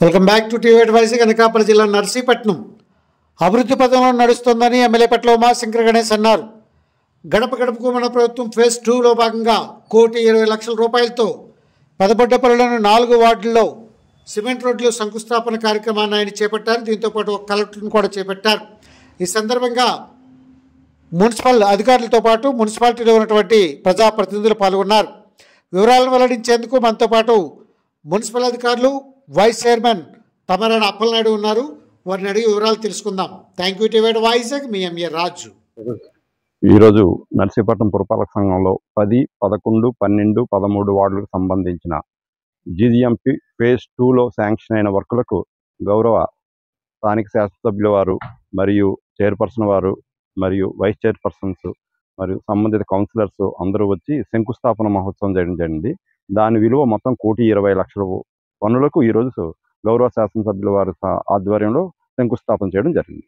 Welcome back to TV advise. Anakapalli జిల్లా నర్సీపట్నం అభివృద్ధి పథంలో నడుస్తోందని ఎమ్మెల్యే పట్ల ఉమాశంకర్ గణేష్ అన్నారు. గడప గడపకు మన ప్రభుత్వం ఫేజ్ 2లో భాగంగా ₹1,20,00,000 పెదబొడ్డపల్లిలోని 4 వార్డుల్లో సిమెంట్ రోడ్లు శంకుస్థాపన కార్యక్రమాన్ని ఆయన చేపట్టారు. దీంతోపాటు ఒక కలెక్టర్ను కూడా చేపట్టారు. ఈ సందర్భంగా మున్సిపల్ అధికారులతో పాటు మున్సిపాలిటీలో ఉన్నటువంటి ప్రజాప్రతినిధులు పాల్గొన్నారు. వివరాలను వెల్లడించేందుకు మనతో పాటు మున్సిపల్ అధికారులు, వైస్ చైర్మన్ తమరాన అప్పలనాయుడు ఉన్నారు. వారిని అడిగి వివరాలు తెలుసుకుందాం. Thank you TV Vizag. మీ ఎంఏ రాజు. ఈరోజు నర్సీపట్నం పురపాలక సంఘంలో 10, 11, 12, 13 వార్డులకు సంబంధించిన జీజీఎంపీ ఫేజ్ 2లో శాంక్షన్ అయిన వర్కులకు గౌరవ స్థానిక శాసనసభ్యుల వారు మరియు చైర్పర్సన్ వారు మరియు వైస్ చైర్పర్సన్స్ మరియు సంబంధిత కౌన్సిలర్స్ అందరూ వచ్చి శంకుస్థాపన మహోత్సవం చేయడం జరిగింది. దాని విలువ మొత్తం ₹1,20,00,000 పనులకు ఈరోజు గౌరవ శాసనసభ్యుల వారి ఆధ్వర్యంలో శంకుస్థాపన చేయడం జరిగింది.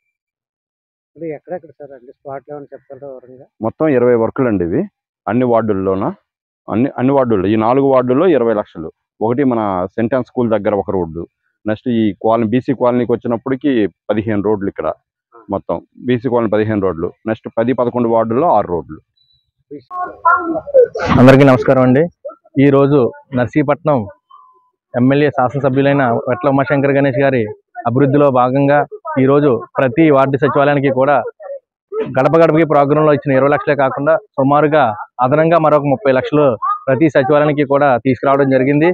మొత్తం 20 వర్కులు అండి. ఇవి అన్ని వార్డుల్లోన అన్ని వార్డుల్లో ఈ 4 వార్డుల్లో 20 లక్షలు. ఒకటి మన సెంటెన్స్ స్కూల్ దగ్గర ఒక రోడ్డు, నెక్స్ట్ ఈ కాలనీ బీసీ కాలనీకి వచ్చినప్పటికి 15 రోడ్లు, ఇక్కడ మొత్తం బీసీ కాలనీ 15 రోడ్లు, నెక్స్ట్ 10, 11 వార్డుల్లో 6 రోడ్లు. అందరికీ నమస్కారం అండి. ఈరోజు నర్సీపట్నం ఎమ్మెల్యే శాసనసభ్యులైన వెట్ల ఉమాశంకర్ గణేష్ గారి అభివృద్ధిలో భాగంగా ఈరోజు ప్రతి వార్డు సచివాలయానికి కూడా గడప గడపకి ప్రోగ్రాంలో ఇచ్చిన 20 లక్షలే కాకుండా సుమారుగా అదనంగా మరొక 30 లక్షలు ప్రతి సచివాలయానికి కూడా తీసుకురావడం జరిగింది.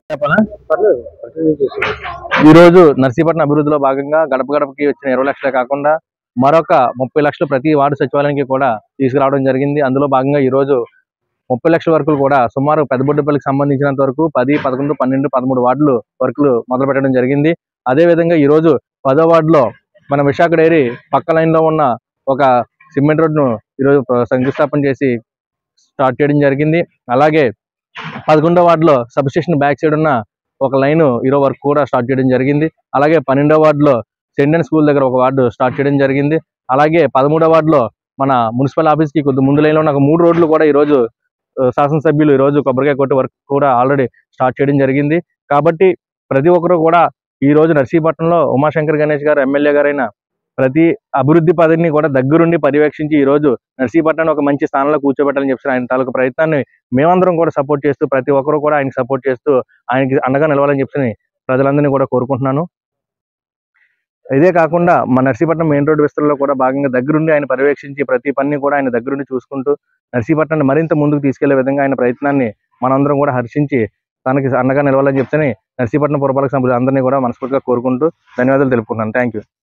ఈరోజు నర్సీపట్నం అభివృద్ధిలో భాగంగా గడప గడపకి వచ్చిన 20 లక్షలే కాకుండా మరొక 30 లక్షలు ప్రతి వార్డు సచివాలయానికి కూడా తీసుకురావడం జరిగింది. అందులో భాగంగా ఈరోజు 30 లక్షల వరకు కూడా సుమారు పెదబొడ్డపల్లికి సంబంధించినంత వరకు 10, 11, 12, 13 వార్డులు వర్కులు మొదలు పెట్టడం జరిగింది. అదేవిధంగా ఈరోజు 10వ వార్డులో మన విశాఖ డైరీ పక్క లైన్లో ఉన్న ఒక సిమెంట్ రోడ్ను ఈరోజు శంకుస్థాపన చేసి స్టార్ట్ చేయడం జరిగింది. అలాగే 11వ వార్డులో సబ్స్టేషన్ బ్యాక్ సైడ్ ఉన్న ఒక లైన్ ఈరోజు వర్క్ కూడా స్టార్ట్ చేయడం జరిగింది. అలాగే 12వ వార్డులో సెంటెన్స్ స్కూల్ దగ్గర ఒక వార్డు స్టార్ట్ చేయడం జరిగింది. అలాగే 13వ వార్డులో మన మున్సిపల్ ఆఫీస్కి కొద్ది ముందు లైన్లో ఉన్న 3 రోడ్లు కూడా ఈరోజు శాసనసభ్యులు ఈరోజు కొబ్బరికాయ కొట్టి వర్క్ కూడా ఆల్రెడీ స్టార్ట్ చేయడం జరిగింది. కాబట్టి ప్రతి ఒక్కరు కూడా ఈరోజు నర్సీపట్నంలో ఉమాశంకర్ గణేష్ గారు ఎమ్మెల్యే గారైన ప్రతి అభివృద్ధి పదిని కూడా దగ్గరుండి పర్యవేక్షించి ఈరోజు నర్సీపట్నాన్ని ఒక మంచి స్థానంలో కూర్చోబెట్టాలని చెప్పి ఆయన తాలూకు ప్రయత్నాన్ని మేమందరం కూడా సపోర్ట్ చేస్తూ ప్రతి ఒక్కరు కూడా ఆయనకి సపోర్ట్ చేస్తూ ఆయనకి అండగా నిలవాలని చెప్పి ప్రజలందరినీ కూడా కోరుకుంటున్నాను. ఇదే కాకుండా మన నర్సీపట్నం మెయిన్ రోడ్డు విస్తరణలో కూడా భాగంగా దగ్గరుండి ఆయన పర్యవేక్షించి ప్రతి పనిని కూడా ఆయన దగ్గరుండి చూసుకుంటూ నర్సీపట్నాన్ని మరింత ముందుకు తీసుకెళ్లే విధంగా ఆయన ప్రయత్నాన్ని మనందరం కూడా హర్షించి తనకి అండగా నిలవాలని చెప్పి నర్సీపట్నం పురపాలక సభ్యులు అందరినీ కూడా మనస్ఫూర్తిగా కోరుకుంటూ ధన్యవాదాలు తెలుపుకుంటున్నాను. Thank you.